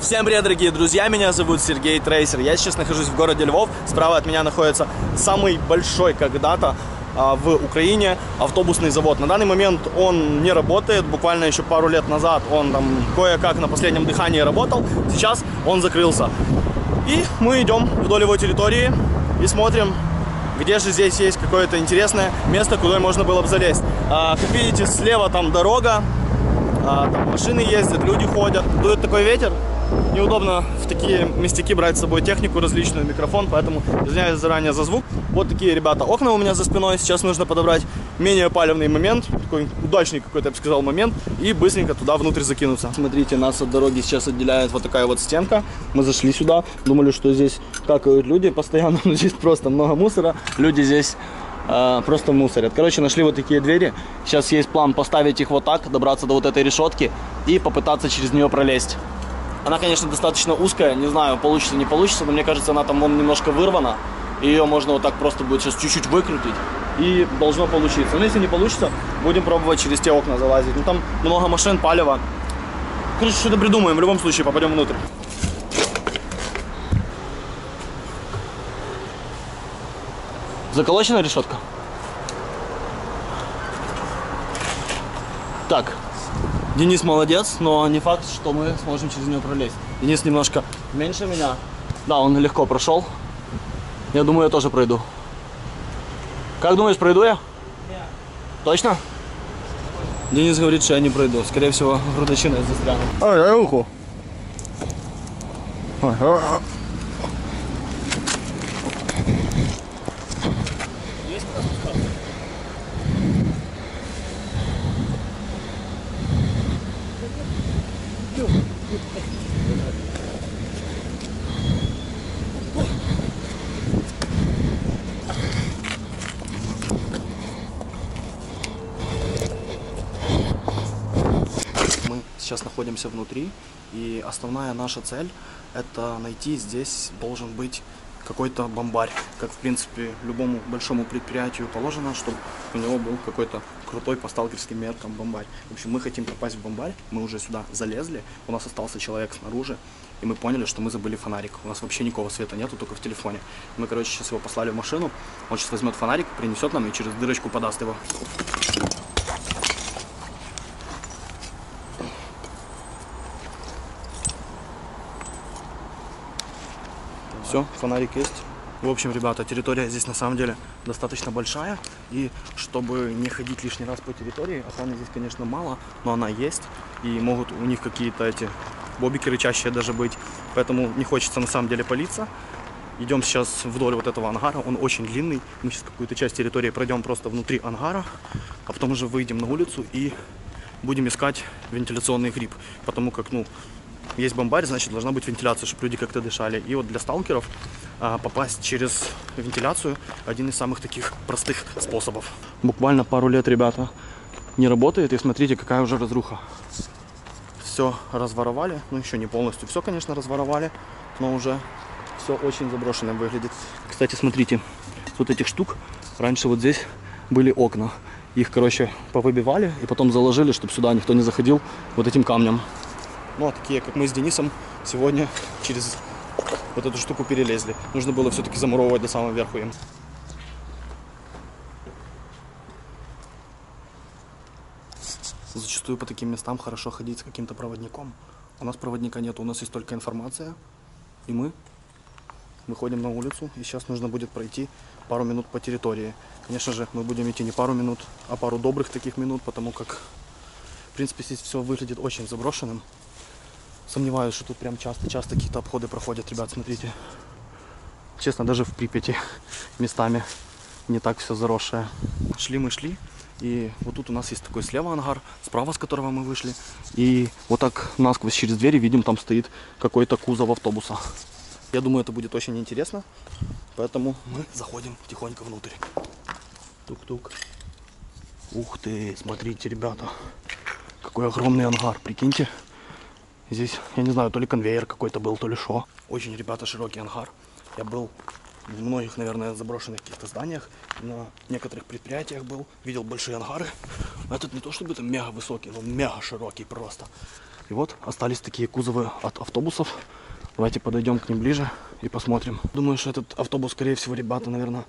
Всем привет, дорогие друзья, меня зовут Сергей Трейсер. Я сейчас нахожусь в городе Львов. Справа от меня находится самый большой когда-то в Украине автобусный завод. На данный момент он не работает. Буквально еще пару лет назад он там кое-как на последнем дыхании работал. Сейчас он закрылся. И мы идем вдоль его территории и смотрим, где же здесь есть какое-то интересное место, куда можно было бы залезть. Как видите, слева там дорога, там машины ездят, люди ходят. Дует такой ветер. Неудобно в такие местяки брать с собой технику различную, микрофон, поэтому извиняюсь заранее за звук. Вот такие, ребята, окна у меня за спиной. Сейчас нужно подобрать менее палевный момент, такой удачный какой-то, я бы сказал, момент, и быстренько туда внутрь закинуться. Смотрите, нас от дороги сейчас отделяет вот такая вот стенка. Мы зашли сюда, думали, что здесь какают люди постоянно, но здесь просто много мусора. Люди здесь просто мусорят. Короче, нашли вот такие двери. Сейчас есть план поставить их вот так, добраться до вот этой решетки и попытаться через нее пролезть. Она, конечно, достаточно узкая, не знаю, получится, не получится, но мне кажется, она там немножко вырвана. И ее можно вот так просто будет сейчас чуть-чуть выкрутить, и должно получиться. Но если не получится, будем пробовать через те окна залазить. Ну там много машин, палево. Короче, что-то придумаем, в любом случае попадем внутрь. Заколочена решетка? Так. Денис молодец, но не факт, что мы сможем через нее пролезть. Денис немножко меньше меня. Да, он легко прошел. Я думаю, я тоже пройду. Как думаешь, пройду я? Нет. Точно? Денис говорит, что я не пройду. Скорее всего, грудочиной застряну. Ой, дай руку. Ой, Мы сейчас находимся внутри, и основная наша цель — это найти, здесь должен быть какой-то бомбарь. Как, в принципе, любому большому предприятию положено, чтобы у него был какой-то крутой по сталкерским меркам бомбарь. В общем, мы хотим попасть в бомбарь, мы уже сюда залезли, у нас остался человек снаружи, и мы поняли, что мы забыли фонарик. У нас вообще никакого света нету, только в телефоне. Мы, короче, сейчас его послали в машину, он сейчас возьмет фонарик, принесет нам и через дырочку подаст его. Все, фонарик есть. В общем, ребята, территория здесь на самом деле достаточно большая. И чтобы не ходить лишний раз по территории, охраны здесь, конечно, мало, но она есть. И могут у них какие-то эти бобики рычащие даже быть. Поэтому не хочется на самом деле палиться. Идем сейчас вдоль вот этого ангара. Он очень длинный. Мы сейчас какую-то часть территории пройдем просто внутри ангара. А потом уже выйдем на улицу и будем искать вентиляционный гриб. Потому как, ну, есть бомбарь, значит, должна быть вентиляция, чтобы люди как-то дышали. И вот для сталкеров попасть через вентиляцию — один из самых таких простых способов. Буквально пару лет, ребята, не работает, и смотрите, какая уже разруха. Все разворовали, ну еще не полностью все, конечно, разворовали, но уже все очень заброшенным выглядит. Кстати, смотрите, с вот этих штук раньше вот здесь были окна. Их, короче, повыбивали и потом заложили, чтобы сюда никто не заходил вот этим камнем. Ну, а такие, как мы с Денисом, сегодня через вот эту штуку перелезли. Нужно было все-таки замуровывать до самого верху им. Зачастую по таким местам хорошо ходить с каким-то проводником. У нас проводника нет, у нас есть только информация. И мы выходим на улицу, и сейчас нужно будет пройти пару минут по территории. Конечно же, мы будем идти не пару минут, а пару добрых таких минут, потому как, в принципе, здесь все выглядит очень заброшенным. Сомневаюсь, что тут прям часто какие-то обходы проходят, ребят, смотрите. Честно, даже в Припяти местами не так все заросшее. Шли мы, и вот тут у нас есть такой слева ангар, справа с которого мы вышли. И вот так насквозь через двери видим, там стоит какой-то кузов автобуса. Я думаю, это будет очень интересно, поэтому мы заходим тихонько внутрь. Тук-тук. Ух ты, смотрите, ребята, какой огромный ангар, прикиньте. Здесь, я не знаю, то ли конвейер какой-то был, то ли шо. Очень, ребята, широкий ангар. Я был в многих, наверное, заброшенных каких-то зданиях. На некоторых предприятиях был. Видел большие ангары. А этот не то чтобы там мега высокий, но мега широкий просто. И вот остались такие кузовы от автобусов. Давайте подойдем к ним ближе и посмотрим. Думаю, что этот автобус, скорее всего, ребята, наверное,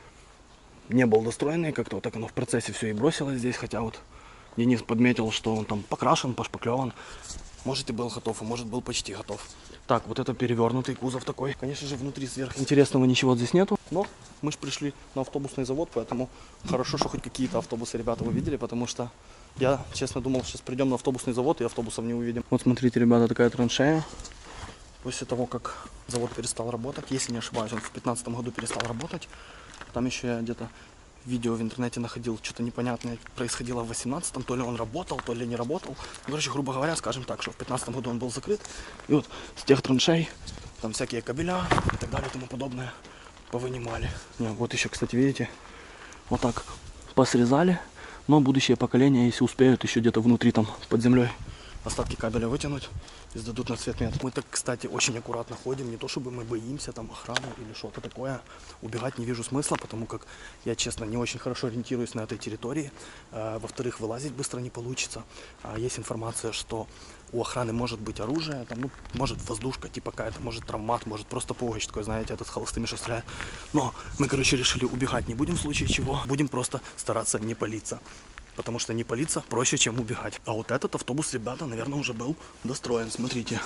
не был достроенный. Как-то вот так оно в процессе все и бросилось здесь. Хотя вот Денис подметил, что он там покрашен, пошпаклеван. Может и был готов, а может был почти готов. Так, вот это перевернутый кузов такой. Конечно же, внутри сверхинтересного ничего здесь нету. Но мы же пришли на автобусный завод, поэтому хорошо, что хоть какие-то автобусы ребята увидели, потому что я, честно, думал, сейчас придем на автобусный завод и автобусов не увидим. Вот смотрите, ребята, такая траншея. После того, как завод перестал работать, если не ошибаюсь, он в 2015 году перестал работать. Там еще я где-то видео в интернете находил, что-то непонятное происходило в 18-м, то ли он работал, то ли не работал. Ну, короче, грубо говоря, скажем так, что в 15 году он был закрыт. И вот с тех траншей, там всякие кабеля и так далее и тому подобное повынимали. Вот еще, кстати, видите, вот так посрезали. Но будущее поколение, если успеют, еще где-то внутри там под землей остатки кабеля вытянуть и сдадут на цветмет. Мы так, кстати, очень аккуратно ходим. Не то чтобы мы боимся там охраны или что-то такое. Убегать не вижу смысла, потому как я, честно, не очень хорошо ориентируюсь на этой территории. Во-вторых, вылазить быстро не получится. Есть информация, что у охраны может быть оружие, там, ну, может воздушка типа какая-то, может травмат, может просто пугач такой, знаете, этот с холостыми что стреляет. Но мы, короче, решили убегать не будем в случае чего. Будем просто стараться не палиться. Потому что не палиться проще, чем убегать. А вот этот автобус, ребята, наверное, уже был достроен. Смотрите.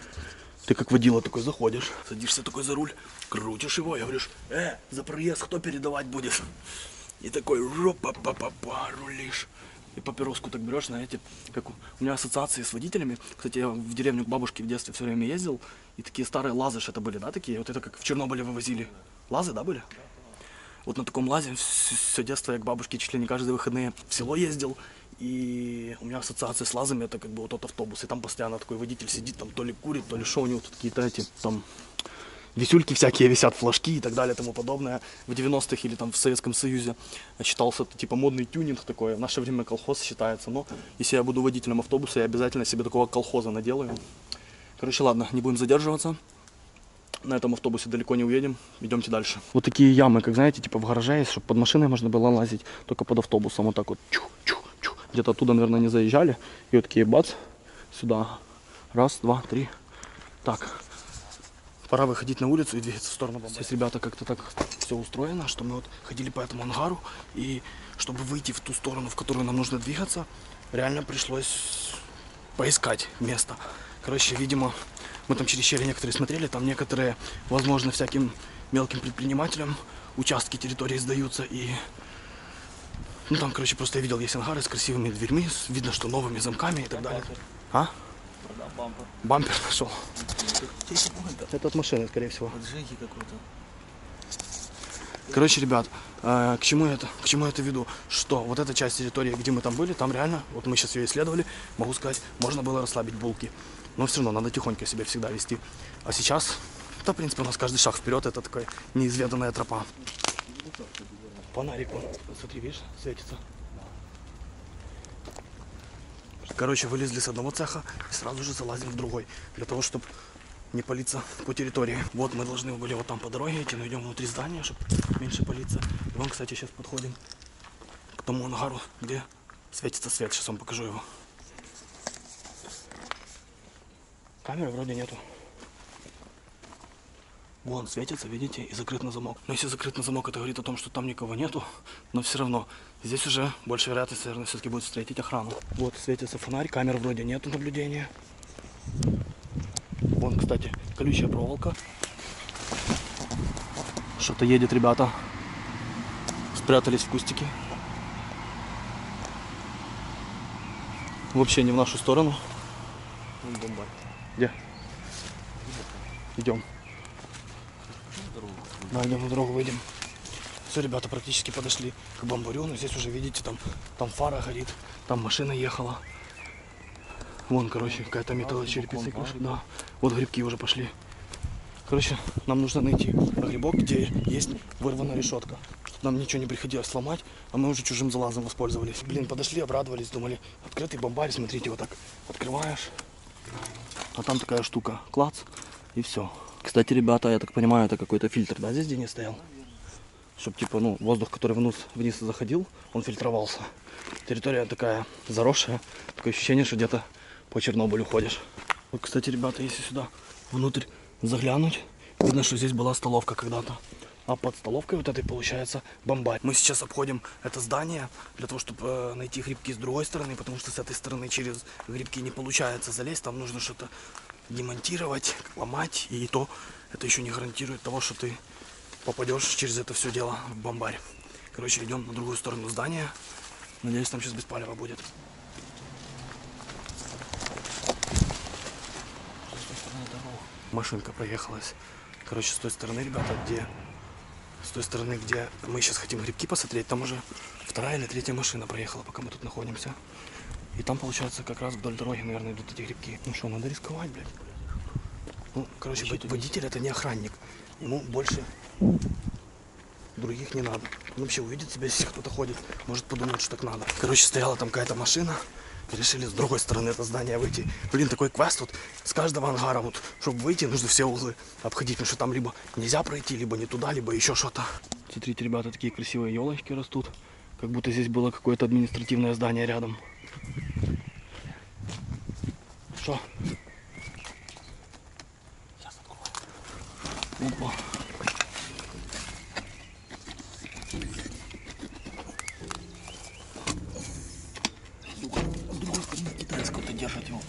Ты как водила такой заходишь, садишься такой за руль, крутишь его и говоришь: за проезд кто передавать будет? И такой жопа-па-па-па, рулишь. И папироску так берешь, знаете, как у меня ассоциации с водителями. Кстати, я в деревню к бабушке в детстве все время ездил, и такие старые лазы это были, да, такие? Вот это как в Чернобыле вывозили. Лазы, да, были? Вот на таком лазе все детство я к бабушке чуть ли не каждые выходные в село ездил. И у меня ассоциация с лазами, это как бы вот тот автобус. И там постоянно такой водитель сидит, там то ли курит, то ли шо, у него тут какие-то эти, там, висюльки всякие висят, флажки и так далее и тому подобное. В 90-х или там в Советском Союзе считался это типа модный тюнинг такой. В наше время колхоз считается. Но если я буду водителем автобуса, я обязательно себе такого колхоза наделаю. Короче, ладно, не будем задерживаться. На этом автобусе далеко не уедем. Идемте дальше. Вот такие ямы, как знаете, типа в гараже есть, чтобы под машиной можно было лазить, только под автобусом. Вот так вот. Чух-чух-чух. Где-то оттуда, наверное, не заезжали. И вот такие бац, сюда. Раз, два, три. Так. Пора выходить на улицу и двигаться в сторону Бомбая. Здесь, ребята, как-то так все устроено, что мы вот ходили по этому ангару. И чтобы выйти в ту сторону, в которую нам нужно двигаться, реально пришлось поискать место. Короче, видимо, мы там через щели некоторые смотрели, там некоторые, возможно, всяким мелким предпринимателям участки территории сдаются. И, ну, там, короче, просто я видел, есть ангары с красивыми дверьми, видно, что новыми замками и так далее. А? Бампер. Бампер нашел. Это от машины, скорее всего. От Женьки какой-то. Короче, ребят, к чему я это веду? Что вот эта часть территории, где мы там были, там реально, вот мы сейчас ее исследовали, могу сказать, можно было расслабить булки. Но все равно надо тихонько себя всегда вести. А сейчас, да, в принципе, у нас каждый шаг вперед, это такая неизведанная тропа. Фонарик, вон, смотри, видишь, светится. Короче, вылезли с одного цеха и сразу же залазим в другой, для того, чтобы не палиться по территории. Вот мы должны были вот там по дороге идти, но идем внутри здания, чтобы меньше палиться. И вон, кстати, сейчас подходим к тому ангару, где светится свет. Сейчас вам покажу его. Камеры вроде нету. Вон светится, видите, и закрыт на замок. Но если закрыт на замок, это говорит о том, что там никого нету. Но все равно, здесь уже больше вероятность, наверное, все-таки будет встретить охрану. Вот светится фонарь, камер вроде нету наблюдения. Вон, кстати, колючая проволока. Что-то едет, ребята. Спрятались в кустике. Вообще не в нашу сторону. Где? Идем. Да, идем на дорогу, выйдем. Все, ребята, практически подошли к бамбарю. Но здесь уже, видите, там фара горит, там машина ехала. Вон, короче, какая-то металлочерепица. Да, вот грибки уже пошли. Короче, нам нужно найти грибок, где есть вырванная решетка. Чтобы нам ничего не приходилось сломать, а мы уже чужим залазом воспользовались. Блин, подошли, обрадовались, думали, открытый бомбарь, смотрите, вот так открываешь. А там такая штука, клац, и все. Кстати, ребята, я так понимаю, это какой-то фильтр, да, здесь Денис стоял? Чтобы, типа, ну, воздух, который вниз заходил, он фильтровался. Территория такая заросшая, такое ощущение, что где-то по Чернобылю ходишь. Вот, кстати, ребята, если сюда внутрь заглянуть, видно, что здесь была столовка когда-то. А под столовкой вот этой получается бомбарь. Мы сейчас обходим это здание для того, чтобы найти грибки с другой стороны, потому что с этой стороны через грибки не получается залезть. Там нужно что-то демонтировать, ломать, и то это еще не гарантирует того, что ты попадешь через это все дело в бомбарь. Короче, идем на другую сторону здания. Надеюсь, там сейчас без палева будет. Машинка проехалась. Короче, с той стороны, ребята, с той стороны, где мы сейчас хотим грибки посмотреть, там уже вторая или третья машина проехала, пока мы тут находимся. И там, получается, как раз вдоль дороги, наверное, идут эти грибки. Ну что, надо рисковать, блядь. Ну, короче, водитель это не охранник. Ему больше других не надо. Он вообще увидит себя, если кто-то ходит, может подумать, что так надо. Короче, стояла там какая-то машина. Решили с другой стороны это здание выйти. Блин, такой квест вот с каждого ангара. Вот, чтобы выйти, нужно все углы обходить. Потому что там либо нельзя пройти, либо не туда, либо еще что-то. Смотрите, ребята, такие красивые елочки растут. Как будто здесь было какое-то административное здание рядом. Что? Сейчас открою. Опа. Держать его.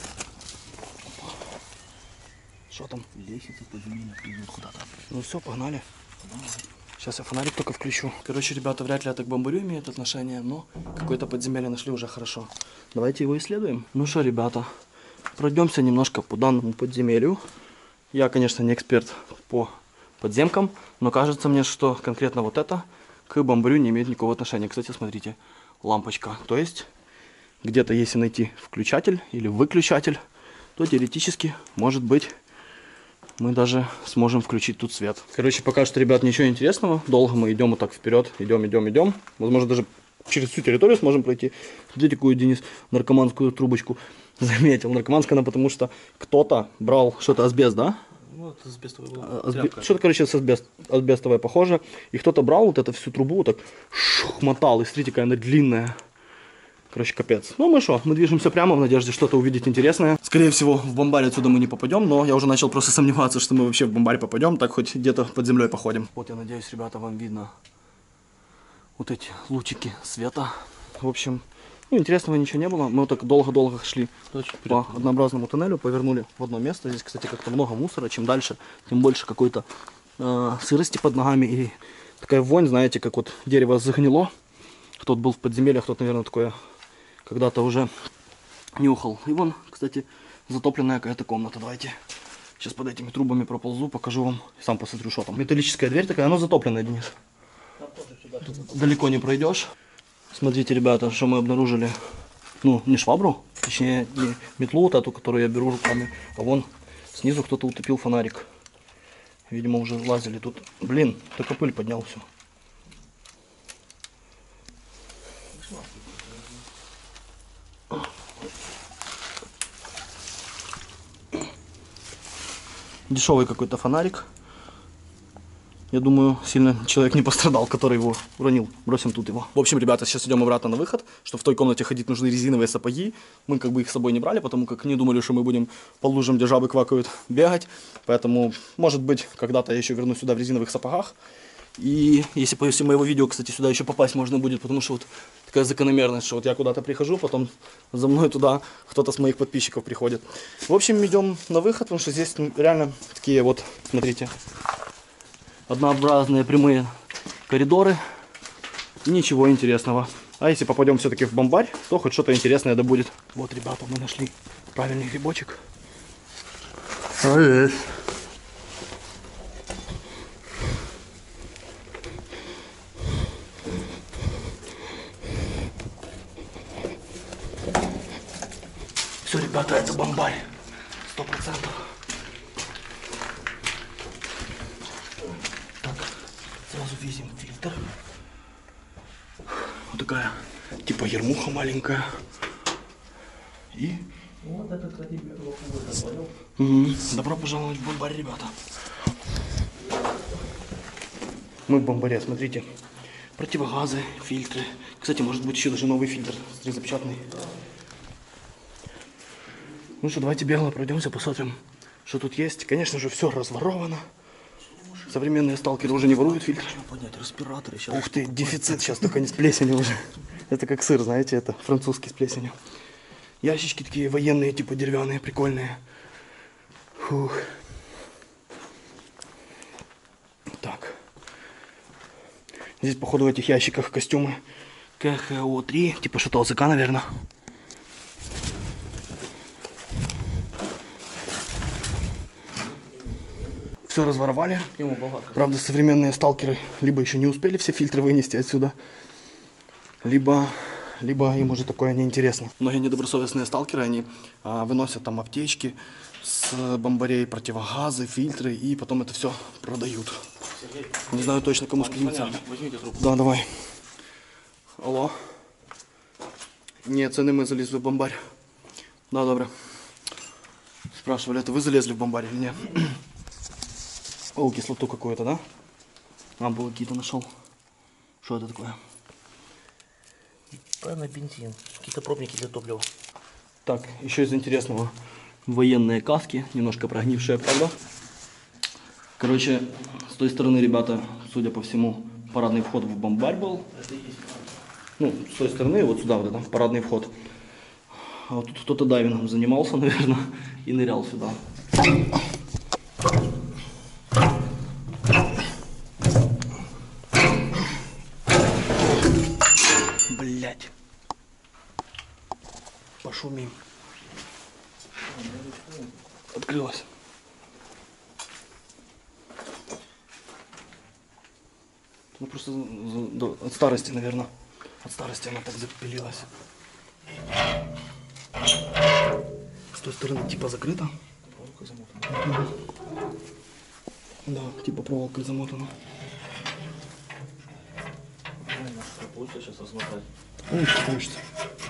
Что там? Лестница подземелья идет куда-то. Ну все, погнали. Сейчас я фонарик только включу. Короче, ребята, вряд ли это к бомбарю имеет отношение, но какое-то подземелье нашли уже хорошо. Давайте его исследуем. Ну что, ребята, пройдемся немножко по данному подземелью. Я, конечно, не эксперт по подземкам, но кажется мне, что конкретно вот это к бомбарю не имеет никакого отношения. Кстати, смотрите, лампочка. То есть где-то, если найти включатель или выключатель, то теоретически, может быть, мы даже сможем включить тут свет. Короче, пока что, ребят, ничего интересного. Долго мы идем вот так вперед. Идем. Возможно, даже через всю территорию сможем пройти. Смотрите, какую Денис наркоманскую трубочку заметил. Наркоманская она, потому что кто-то брал что-то асбест, да? Вот асбестовая была. Что-то, короче, с асбестовое похоже. И кто-то брал вот эту всю трубу, вот так мотал. И смотрите, какая она длинная. Короче, капец. Ну мы что, мы движемся прямо в надежде что-то увидеть интересное. Скорее всего, в бомбарь отсюда мы не попадем, но я уже начал просто сомневаться, что мы вообще в бомбарь попадем, так хоть где-то под землей походим. Вот, я надеюсь, ребята, вам видно вот эти лучики света. В общем, ну, интересного ничего не было. Мы вот так долго-долго шли по однообразному туннелю, повернули в одно место. Здесь, кстати, как-то много мусора. Чем дальше, тем больше какой-то сырости под ногами. И такая вонь, знаете, как вот дерево загнило. Кто-то был в подземелье, кто-то, наверное, такое когда-то уже нюхал. И вон, кстати, затопленная какая-то комната. Давайте сейчас под этими трубами проползу, покажу вам. Сам посмотрю, что там. Металлическая дверь такая, она затопленная, Денис. Далеко не пройдешь. Смотрите, ребята, что мы обнаружили. Ну, не швабру, точнее, не метлу вот эту, которую я беру руками, а вон снизу кто-то утопил фонарик. Видимо, уже лазили тут. Блин, только пыль поднял все. Дешевый какой-то фонарик. Я думаю, сильно человек не пострадал, который его уронил. Бросим тут его. В общем, ребята, сейчас идем обратно на выход. Что в той комнате ходить нужны резиновые сапоги. Мы как бы их с собой не брали, потому как не думали, что мы будем по лужам, где жабы квакают, бегать. Поэтому, может быть, когда-то я еще вернусь сюда в резиновых сапогах. И если после моего видео, кстати, сюда еще попасть можно будет, потому что вот такая закономерность, что вот я куда-то прихожу, потом за мной туда кто-то с моих подписчиков приходит. В общем, идем на выход, потому что здесь реально такие вот, смотрите, однообразные прямые коридоры. И ничего интересного. А если попадем все-таки в бомбарь, то хоть что-то интересное да будет. Вот, ребята, мы нашли правильный грибочек. Все, ребята, это бомбарь. 100%. Так, сразу видим фильтр. Вот такая, типа ермуха маленькая. И... Вот это, кстати, понял. Добро пожаловать в бомбарь, ребята. Мы в бомбаре, смотрите. Противогазы, фильтры. Кстати, может быть еще даже новый фильтр. Смотри, запечатанный. Ну что, давайте бегло пройдемся, посмотрим, что тут есть. Конечно же, все разворовано. Современные сталкеры уже не воруют фильтры. Поднять респираторы сейчас. Ух ты, дефицит сейчас, только не с плесенью уже. Это как сыр, знаете, это французский с плесенью. Ящички такие военные, типа деревянные, прикольные. Фух. Так. Здесь, походу, в этих ящиках костюмы КХО-3, типа что-то ОЗК, наверное. Все разворовали. Правда, современные сталкеры либо еще не успели все фильтры вынести отсюда, либо им уже такое неинтересно. Многие недобросовестные сталкеры, они выносят там аптечки с бомбарей, противогазы, фильтры, и потом это все продают. Не знаю точно, кому скинется. Возьмите трубку. Да, давай. Алло. Нет, це не мы залезли в бомбарь. Да, добре. Спрашивали, это вы залезли в бомбарь или нет? О, кислоту какую-то, да? Ампулы какие-то нашел. Что это такое? Правильно, бензин. Какие-то пробники для топлива. Так, еще из интересного. Военные каски, немножко прогнившие, правда? Короче, с той стороны, ребята, судя по всему, парадный вход в бомбарь был. Ну, с той стороны, вот сюда вот это, парадный вход. А вот тут кто-то дайвингом занимался, наверное, и нырял сюда. Блять. Пошумим. Открылась. Ну просто от старости, наверное. От старости она так запилилась. С той стороны типа закрыто. Проволока замотана. Да, типа проволокой замотана. Правильно, что получится сейчас размотать. Получится.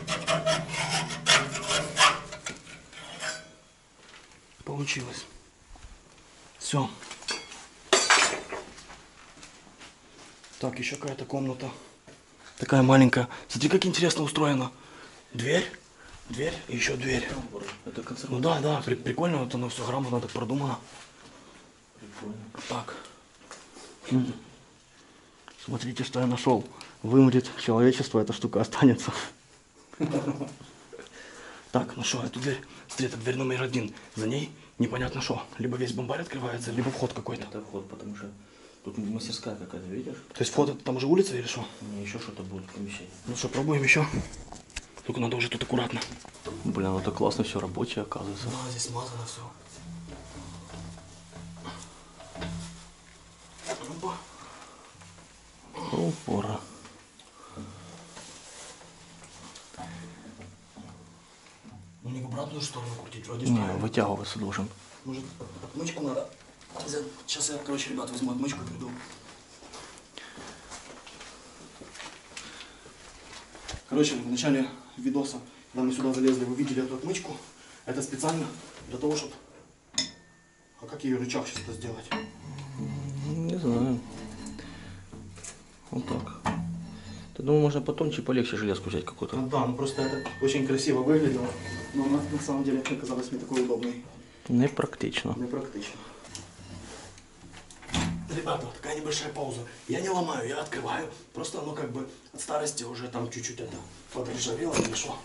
Получилось. Все. Так, еще какая-то комната. Такая маленькая. Смотри, как интересно устроено. Дверь, дверь и еще дверь. Это консервация. Ну да, да, прикольно, вот оно все грамотно так продумано. Прикольно. Так. Смотрите, что я нашел. Вымрет человечество, эта штука останется. Так, ну что, эту дверь. Смотри, это дверь номер 1. За ней непонятно что. Либо весь бомбарь открывается, либо вход какой-то. Это вход, потому что тут мастерская какая-то, видишь? То есть вход, это там уже улица или что? Не, еще что-то будет в помещении. Ну что, пробуем еще. Только надо уже тут аккуратно. Блин, ну это классно, все рабочее, оказывается. Да, здесь смазано все. Опа. О, ура. Ну не в обратную сторону крутить, вроде Не, правильно. вытягиваться должен. Может, отмычку надо? Сейчас я, короче, ребят, возьму отмычку и приду. Короче, в начале видоса, когда мы сюда залезли, вы видели эту отмычку. Это специально для того, чтобы... А как ее рычаг сейчас-то сделать? Не знаю. Вот так. Ты думаю, можно потоньше и полегче железку взять какую-то? Ну, да, ну просто это очень красиво выглядело, но она на самом деле оказалась не такой удобной. Непрактично. Непрактично. Ребята, такая небольшая пауза. Я не ломаю, я открываю. Просто оно как бы от старости уже там чуть-чуть это подржавело или что.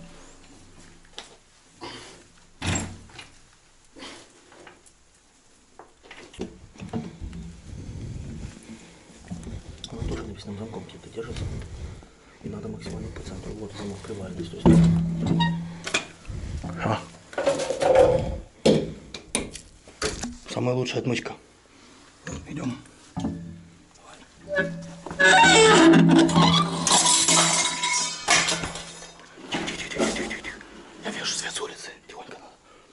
Она тоже навесным замком где-то держится. И надо максимально по центру. Вот замок приваренный с той стороны. Самая лучшая отмычка. Идем. Я вижу свет с улицы. Тихонько надо.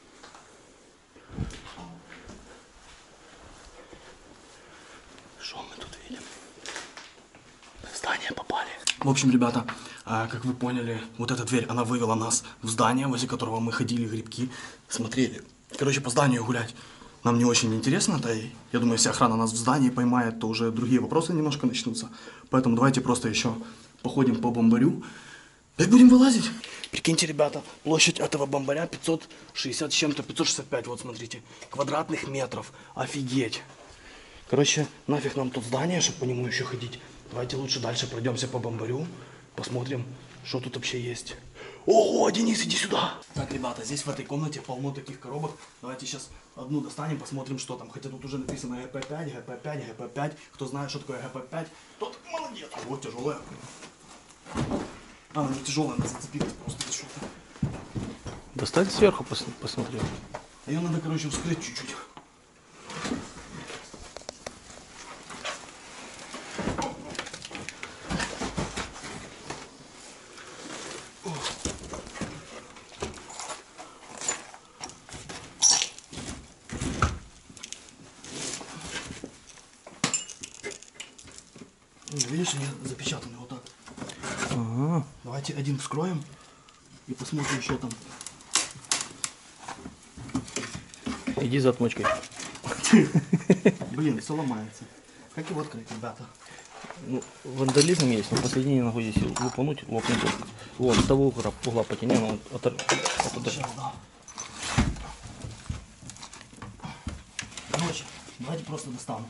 Что мы тут видим? В здание попали. В общем, ребята, как вы поняли, вот эта дверь, она вывела нас в здание, возле которого мы ходили, грибки смотрели. Короче, по зданию гулять нам не очень интересно, да и я думаю, если охрана нас в здании поймает, то уже другие вопросы немножко начнутся. Поэтому давайте просто еще походим по бомбарю Да будем вылазить. Прикиньте, ребята, площадь этого бомбаря 560 с чем-то, 565, вот смотрите, квадратных метров. Офигеть. Короче, нафиг нам тут здание, чтобы по нему еще ходить. Давайте лучше дальше пройдемся по бомбарю, посмотрим, что тут вообще есть. Ого, Денис, иди сюда. Так, ребята, здесь в этой комнате полно таких коробок. Давайте сейчас одну достанем, посмотрим, что там. Хотя тут уже написано ГП5, ГП5, ГП5. Кто знает, что такое ГП5, тот молодец. Вот тяжелая. Она тяжелая, она зацепилась просто за что-то. Достать сверху, посмотри. Ее надо, короче, вскрыть чуть-чуть. Видишь, они запечатаны вот так. Ага. Давайте один вскроем и посмотрим, что там. Иди за отмычкой. Блин, все ломается. Как его открыть, ребята? Ну, вандализм есть, но посередине ногу здесь лупануть, лопнуть. Вот, с того угла потяни, но Сейчас, да. Короче, давайте просто достану.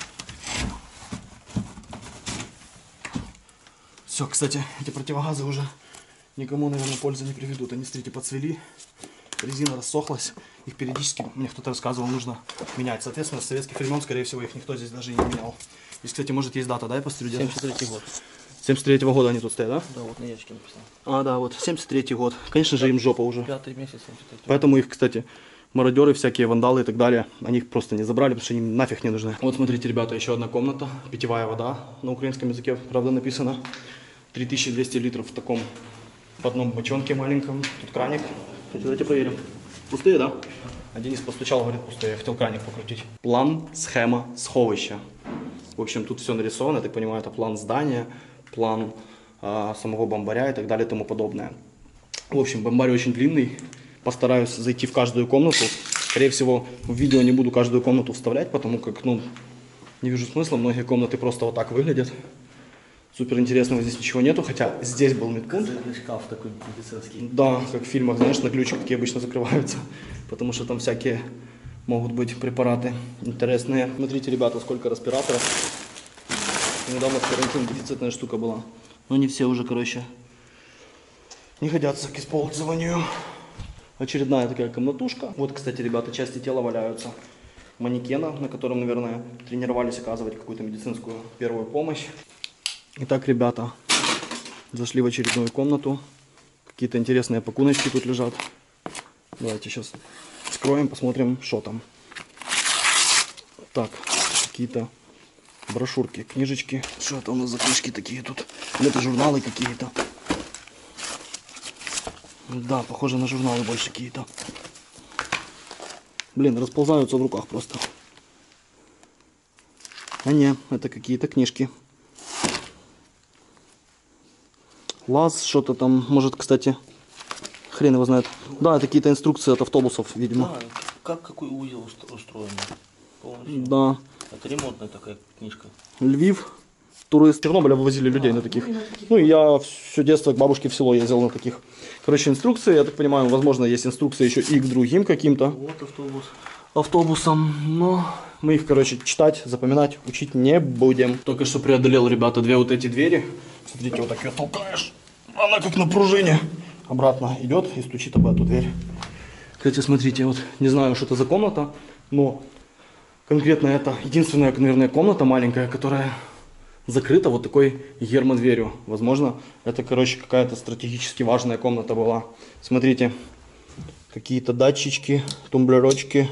Все, кстати, эти противогазы уже никому, наверное, пользы не приведут. Они, смотрите, подсвели, резина рассохлась. Их периодически, мне кто-то рассказывал, нужно менять. Соответственно, с советских времен, скорее всего, их никто здесь даже и не менял. Здесь, кстати, может, есть дата, да, я посмотрю? 73-й год. 73-го года они тут стоят, да? Да, вот на ящике написано. А, да, вот, 73-й год. Конечно же, им жопа уже. 5-й месяц 73-й. Поэтому их, кстати, мародеры, всякие вандалы и так далее, они их просто не забрали, потому что им нафиг не нужны. Вот, смотрите, ребята, еще одна комната. Питьевая вода на украинском языке, правда, написано. 3200 литров в таком в одном бочонке маленьком. Тут краник. Давайте проверим. Пустые, да? А Денис постучал, говорит, пустые. Я хотел краник покрутить. План, схема, сховища. В общем, тут все нарисовано. Я так понимаю, это план здания, план самого бомбаря и так далее и тому подобное. В общем, бомбарь очень длинный. Постараюсь зайти в каждую комнату. Скорее всего, в видео не буду каждую комнату вставлять, потому как, ну, не вижу смысла. Многие комнаты просто вот так выглядят. Супер интересного здесь ничего нету, хотя здесь был медпункт. Шкаф такой медицинский. Да, как в фильмах, знаешь, на ключик такие обычно закрываются, потому что там всякие могут быть препараты интересные. Смотрите, ребята, сколько респираторов. Недавно в карантин дефицитная штука была. Но не все уже, короче, не годятся к использованию. Очередная такая комнатушка. Вот, кстати, ребята, части тела валяются. Манекена, на котором, наверное, тренировались оказывать какую-то медицинскую первую помощь. Итак, ребята, зашли в очередную комнату. Какие-то интересные пакуночки тут лежат. Давайте сейчас вскроем, посмотрим, что там. Так, какие-то брошюрки, книжечки. Что это у нас за книжки такие тут? Или это журналы какие-то? Да, похоже на журналы больше какие-то. Блин, расползаются в руках просто. А не, это какие-то книжки. ЛАЗ, что-то там, может, кстати, хрен его знает. Да, это какие-то инструкции от автобусов, видимо. Да, как какой узел устроен полностью. Да. Это ремонтная такая книжка. Львив. Туристы из Тернополя вывозили людей на таких. Ну, и я все детство к бабушке в село ездил на таких. Короче, инструкции, я так понимаю, возможно, есть инструкции еще и к другим каким-то Вот автобус. автобусам. Но мы их, короче, читать, запоминать, учить не будем. Только что преодолел, ребята, две вот эти двери. Смотрите, вот так ее толкаешь. Она как на пружине. Обратно идет и стучит об эту дверь. Кстати, смотрите, вот не знаю, что это за комната, но конкретно это единственная, наверное, комната маленькая, которая закрыта вот такой гермодверью. Возможно, это, короче, какая-то стратегически важная комната была. Смотрите, какие-то датчички, тумблерочки,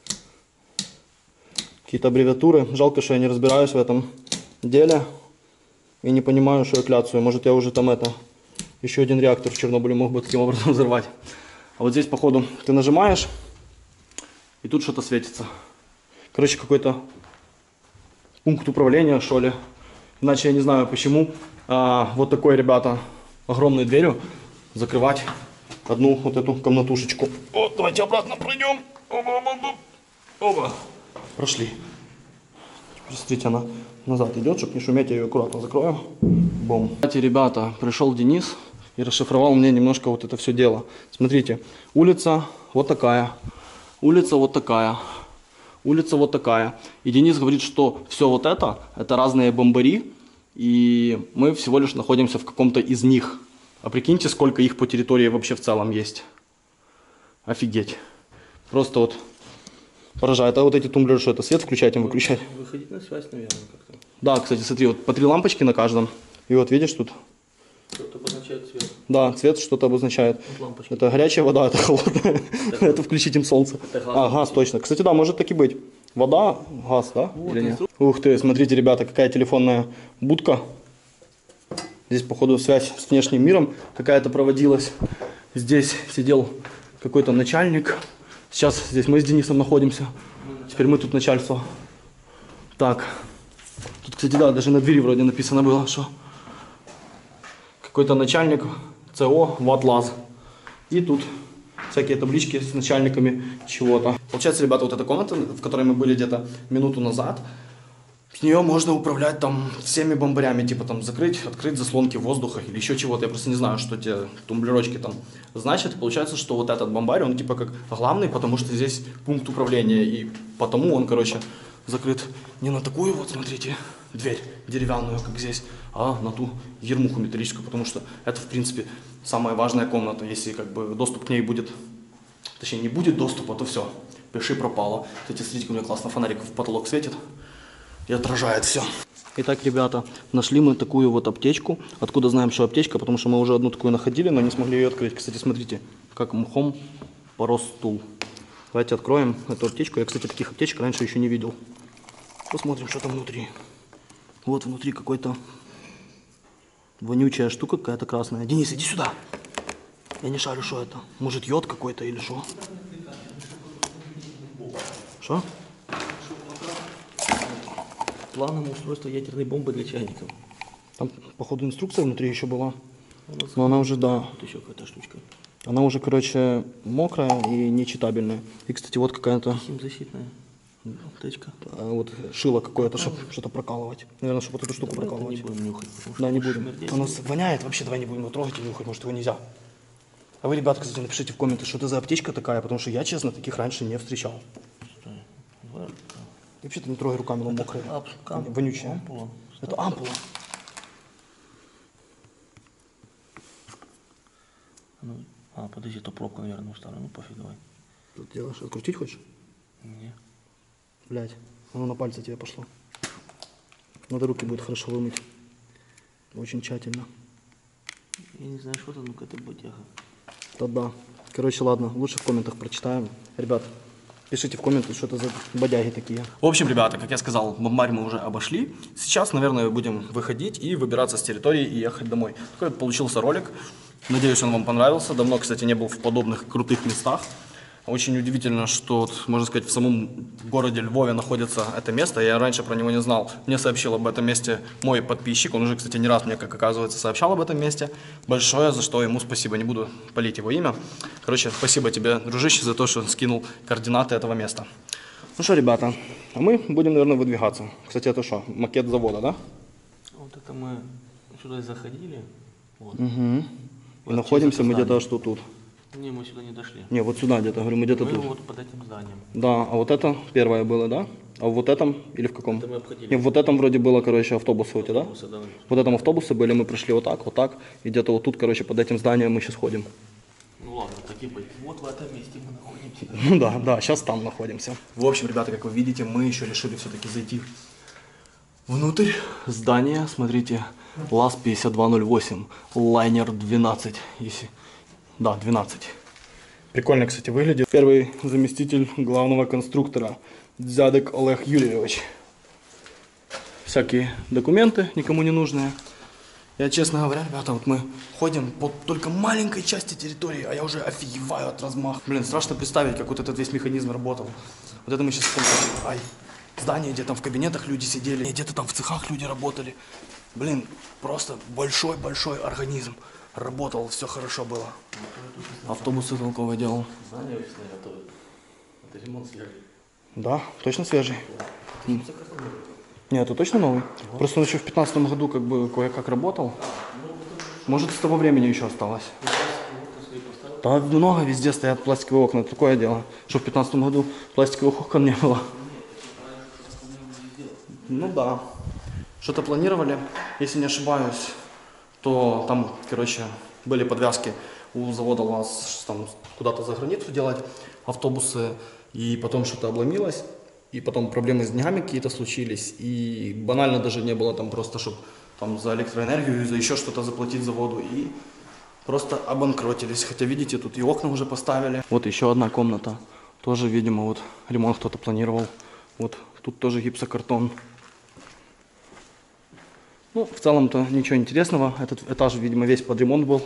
какие-то аббревиатуры. Жалко, что я не разбираюсь в этом деле и не понимаю, что я кляцаю. Может, я уже там еще один реактор в Чернобыле мог бы таким образом взорвать. А вот здесь, походу, ты нажимаешь, и тут что-то светится. Короче, какой-то пункт управления, что ли. Иначе я не знаю, почему вот такой, ребята, огромной дверью закрывать одну вот эту комнатушечку. Вот, давайте обратно пройдем. Оба. Оба. Прошли. Теперь, смотрите, она назад идет, чтобы не шуметь, я ее аккуратно закрою. Бом. Кстати, ребята, пришел Денис. и расшифровал мне немножко вот это все дело. Смотрите, улица вот такая, улица вот такая, улица вот такая. И Денис говорит, что все вот это разные бомбари, и мы всего лишь находимся в каком-то из них. А прикиньте, сколько их по территории вообще в целом есть. Офигеть. Просто вот поражает. А вот эти тумблеры, что это свет включать и выключать? Выходить на связь, наверное, как-то. Да, кстати, смотри, вот по 3 лампочки на каждом. И вот видишь тут. Что-то обозначает цвет. Да, цвет что-то обозначает. Лампочки. Это горячая вода, это холодная. Это включить им солнце. А, газ, точно. Кстати, да, может так и быть. Вода, газ, да? Или нет? Ух ты, смотрите, ребята, какая телефонная будка. Здесь, походу, связь с внешним миром какая-то проводилась. Здесь сидел какой-то начальник. Сейчас здесь мы с Денисом находимся. Теперь мы тут начальство. Так. Тут, кстати, да, даже на двери вроде написано было, что какой-то начальник ЦО Ватлаз. И тут всякие таблички с начальниками чего-то. Получается, ребята, вот эта комната, в которой мы были где-то минуту назад, с нее можно управлять там всеми бомбарями, типа там закрыть, открыть заслонки воздуха или еще чего-то. Я просто не знаю, что те тумблерочки там значат. Получается, что вот этот бомбарь, он типа как главный, потому что здесь пункт управления. И потому он, короче, закрыт не на такую вот, смотрите, дверь деревянную, как здесь, а на ту ермуху металлическую, потому что это, в принципе, самая важная комната. Если как бы доступ к ней будет, точнее не будет доступа, то все, пиши пропало. Кстати, смотрите, у меня классно фонарик в потолок светит и отражает все. Итак, ребята, нашли мы такую вот аптечку. Откуда знаем, что аптечка? Потому что мы уже одну такую находили, но не смогли ее открыть. Кстати, смотрите, как мхом порос стул. Давайте откроем эту аптечку. Я, кстати, таких аптечек раньше еще не видел. Посмотрим, что там внутри. Вот внутри какой-то вонючая штука какая-то красная. Денис, иди сюда. Я не шарю, что это. Может, йод какой-то или что? Что? Планом устройства ядерной бомбы для чайников. Там, походу, инструкция внутри еще была. Но она уже, да. Вот еще какая-то штучка. Она уже, короче, мокрая и нечитабельная. И, кстати, вот какая-то Химзащитная аптечка. вот шило какое-то, чтобы что-то прокалывать. Наверное, чтобы вот эту штуку Давай прокалывать. не будем нюхать, потому что Да, не может будем. смердеть. Оно воняет вообще, давай не будем его трогать и нюхать, может, его нельзя. А вы, ребята, кстати, напишите в комменты, что это за аптечка такая, потому что я, честно, таких раньше не встречал. Стой. И вообще-то не трогай руками, он мокрый. Вонючая. Ампула. Это ампула. Ну, подожди, то пробка, наверное, старая. Ну, пофиг, давай. Что ты делаешь? Открутить хочешь? Не. Блять, оно на пальце тебе пошло. Надо руки будет хорошо вымыть. Очень тщательно. Я не знаю, что это, ну какая-то бодяга. Да. Короче, ладно, лучше в комментах прочитаем. Ребят, пишите в комменты, что это за бодяги такие. В общем, ребята, как я сказал, бомбарь мы уже обошли. Сейчас, наверное, будем выходить и выбираться с территории и ехать домой. Такой вот получился ролик. Надеюсь, он вам понравился. Давно, кстати, не был в подобных крутых местах. Очень удивительно, что, вот, можно сказать, в самом городе Львове находится это место. Я раньше про него не знал. Мне сообщил об этом месте мой подписчик. Он уже, кстати, не раз мне, как оказывается, сообщал об этом месте. Большое, за что ему спасибо. Не буду палить его имя. Короче, спасибо тебе, дружище, за то, что скинул координаты этого места. Ну что, ребята, а мы будем, наверное, выдвигаться. Кстати, это что, макет завода, да? Вот это мы сюда заходили. Вот. Угу. И находимся мы где-то что тут. Не, мы сюда не дошли. Не, вот сюда где-то, говорю, мы где-то Мы тут. вот под этим зданием. Да, а вот это первое было, да? А вот этом или в каком? Это мы обходили. Не, вот этом вроде было, короче, автобусы у тебя, да? Автобусы, да. Вот этом автобусы были, мы прошли вот так, и где-то вот тут, короче, под этим зданием мы сейчас ходим. Ну ладно, такие быть. Вот в этом месте мы находимся. Ну да, сейчас там находимся. В общем, ребята, как вы видите, мы еще решили все-таки зайти внутрь здания. Смотрите, ЛАЗ-5208, лайнер 12, если... Да, 12. Прикольно, кстати, выглядит. Первый заместитель главного конструктора Дзядек Олег Юрьевич. Всякие документы никому не нужные. Я, честно говоря, ребята, вот мы ходим по только маленькой части территории, а я уже офигеваю от размаха. Блин, страшно представить, как вот этот весь механизм работал. Вот это мы сейчас в том здании, где там в кабинетах люди сидели, где-то там в цехах люди работали. Блин, просто большой-большой организм. Работал, все хорошо было. Автобусы толково делал. Здание офисное готовят. Это ремонт свежий. Да, точно свежий. Нет, это точно новый. Просто он еще в 2015 году как бы кое-как работал. Может, с того времени еще осталось. Да, много везде стоят пластиковые окна. Такое дело, что в 2015 году пластиковых окон не было. Ну да. Что-то планировали, если не ошибаюсь, то там, короче, были подвязки у завода ЛАЗ, там куда-то за границу делать автобусы, и потом что-то обломилось, и потом проблемы с деньгами какие-то случились, и банально даже не было там просто, чтобы там за электроэнергию, за еще что-то заплатить заводу, и просто обанкротились. Хотя, видите, тут и окна уже поставили. Вот еще одна комната, тоже, видимо, вот ремонт кто-то планировал. Вот тут тоже гипсокартон. Ну, в целом-то ничего интересного. Этот этаж, видимо, весь под ремонт был.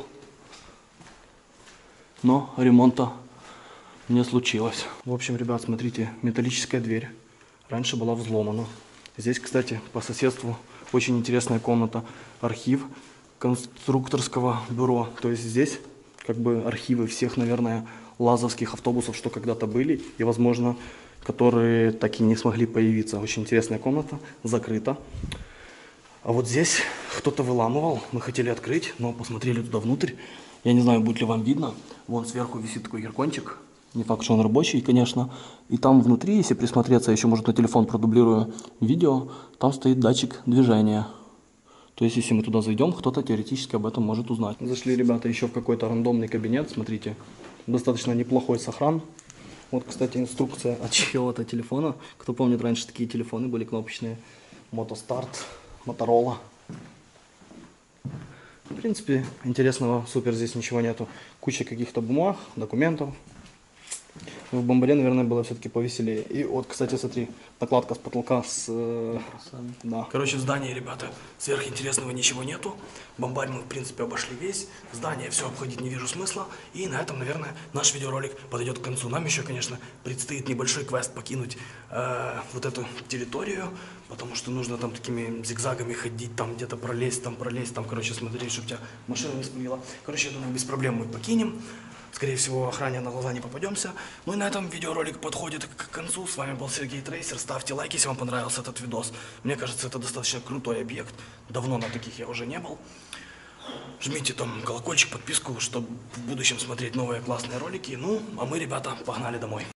Но ремонта не случилось. В общем, ребят, смотрите, металлическая дверь. Раньше была взломана. Здесь, кстати, по соседству очень интересная комната. Архив конструкторского бюро. То есть здесь как бы архивы всех, наверное, лазовских автобусов, что когда-то были. И, возможно, которые так и не смогли появиться. Очень интересная комната, закрыта. А вот здесь кто-то выламывал, мы хотели открыть, но посмотрели туда внутрь. Я не знаю, будет ли вам видно. Вон сверху висит такой геркончик. Не факт, что он рабочий, конечно. И там внутри, если присмотреться, еще, может, на телефон продублирую видео, там стоит датчик движения. То есть, если мы туда зайдем, кто-то теоретически об этом может узнать. Зашли, ребята, еще в какой-то рандомный кабинет, смотрите. Достаточно неплохой сохран. Вот, кстати, инструкция от чьего-то телефона. Кто помнит, раньше такие телефоны были кнопочные. Мотостарт. Моторола. В принципе, интересного супер здесь ничего нету. Куча каких-то бумаг, документов. В Бомбаре, наверное, было все-таки повеселее. И вот, кстати, смотри, накладка с потолка с... да. Короче, в здании, ребята, сверхинтересного ничего нету. Бомбарь мы, в принципе, обошли весь. Здание все обходить не вижу смысла. И на этом, наверное, наш видеоролик подойдет к концу. Нам еще, конечно, предстоит небольшой квест покинуть вот эту территорию. Потому что нужно там такими зигзагами ходить, там где-то пролезть, там, короче, смотреть, чтобы тебя машина не спалила. Короче, я думаю, без проблем мы покинем. Скорее всего, охране на глаза не попадемся. Ну и на этом видеоролик подходит к концу. С вами был Сергей Трейсер. Ставьте лайки, если вам понравился этот видос. Мне кажется, это достаточно крутой объект. Давно на таких я уже не был. Жмите там колокольчик, подписку, чтобы в будущем смотреть новые классные ролики. Ну, а мы, ребята, погнали домой.